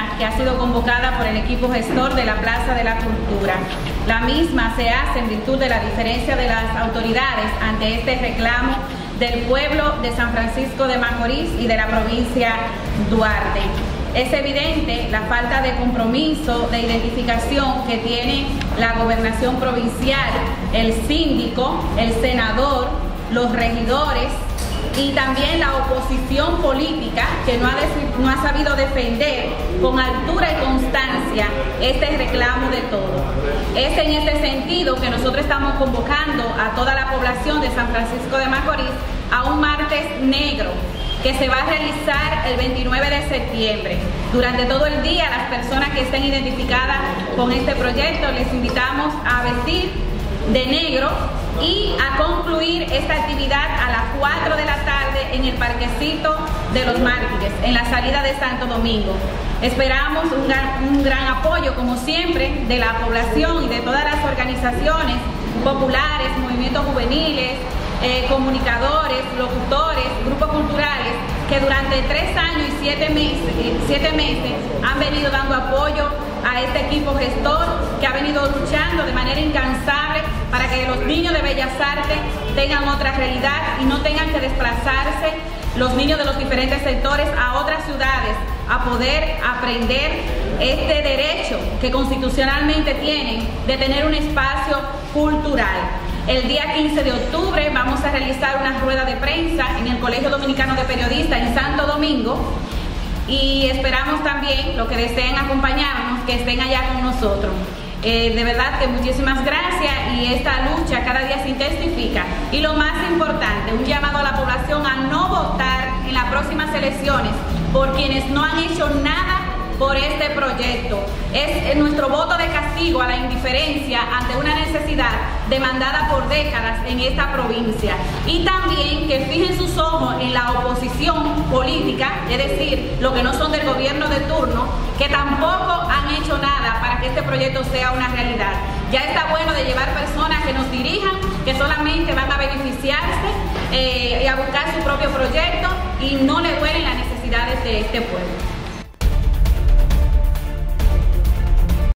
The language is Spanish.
marcha que ha sido convocada por el equipo gestor de la Plaza de la Cultura. La misma se hace en virtud de la diferencia de las autoridades ante este reclamo del pueblo de San Francisco de Macorís y de la provincia Duarte. Es evidente la falta de compromiso, de identificación que tiene la gobernación provincial, el síndico, el senador, los regidores y también la oposición política que no ha sabido defender con altura y constancia este reclamo de todo. Es en este sentido que nosotros estamos convocando a toda la población de San Francisco de Macorís a un martes negro que se va a realizar el 29 de septiembre. Durante todo el día, las personas que estén identificadas con este proyecto, les invitamos a vestir de negro y a concluir esta actividad a las 4 de la tarde en el Parquecito de los Mártires, en la salida de Santo Domingo. Esperamos un gran apoyo, como siempre, de la población y de todas las organizaciones populares, movimientos juveniles, comunicadores, locutores, grupos culturales que durante 3 años y 7 meses han venido dando apoyo a este equipo gestor que ha venido luchando de manera incansable para que los niños de Bellas Artes tengan otra realidad y no tengan que desplazarse los niños de los diferentes sectores a otras ciudades a poder aprender este derecho que constitucionalmente tienen de tener un espacio cultural. El día 15 de octubre vamos a realizar una rueda de prensa en el Colegio Dominicano de Periodistas en Santo Domingo y esperamos también los que deseen acompañarnos que estén allá con nosotros. De verdad que muchísimas gracias y esta lucha cada día se intensifica. Y lo más importante, un llamado a la población a no votar en las próximas elecciones por quienes no han hecho nada por este proyecto. Es nuestro voto de castigo a la indiferencia ante una necesidad demandada por décadas en esta provincia. Y también que fijen sus ojos en la oposición política, es decir, los que no son del gobierno de turno, que tampoco han hecho nada para que este proyecto sea una realidad. Ya está bueno de llevar personas que nos dirijan, que solamente van a beneficiarse y a buscar su propio proyecto y no le duelen las necesidades de este pueblo.